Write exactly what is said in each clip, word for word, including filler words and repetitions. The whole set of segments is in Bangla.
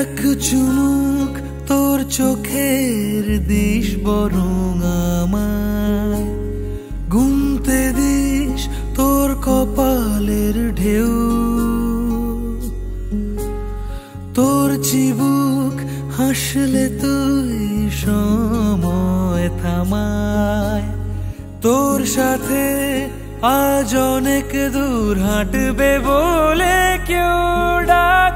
এক চুমুক তোর চোখের দিস বরং আমায় গুনতে দিস তোর কপালের ঢেউ, তোর চিবুক হাসলে তুই সময় থামায়, তোর সাথে আজ অনেক দূর হাঁটবে বলে কেউ ডাক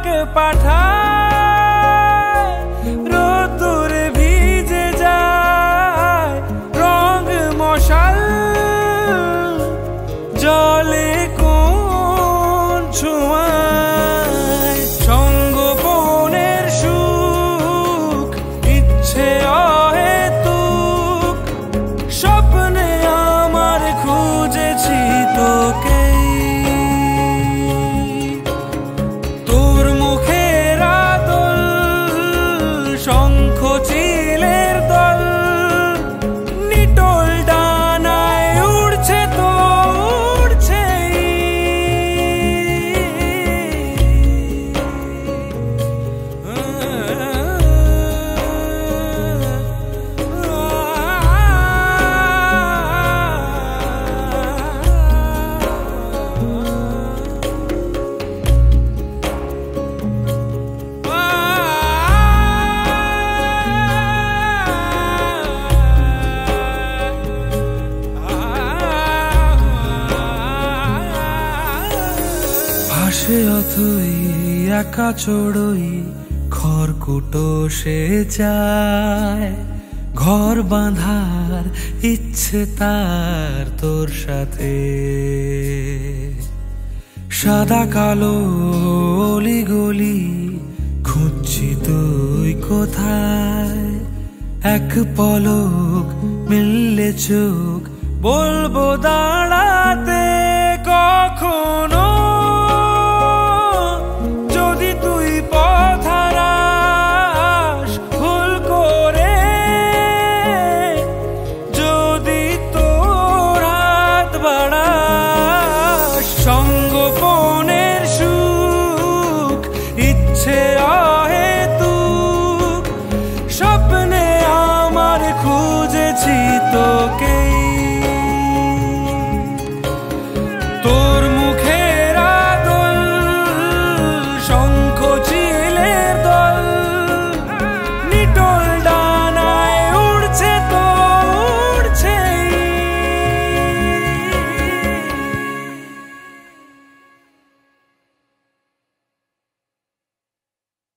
পাঠায়, রোদ্দুরে ভিজে যায় রং মশাল, জলে কোন ছোঁয়ায় সঙ্গোপনের সুখ, ইচ্ছে অহেতুক স্বপ্নে আমার খুঁজেছি তোকে, তোর মুখের আদল শঙ্খ চিলের দল, নিটোল ডানায় উড়ছে তো উড়ছে, ভাসে অথই একা চড়ই খড়কুটো সে চায়, ঘর বাঁধার ইচ্ছে তার তোর সাথে, সাদা কালো অলি গলি খুঁজছি তুই কোথায়, এক পলক মিললে চোখ বলবো দাঁড়াতে কখনো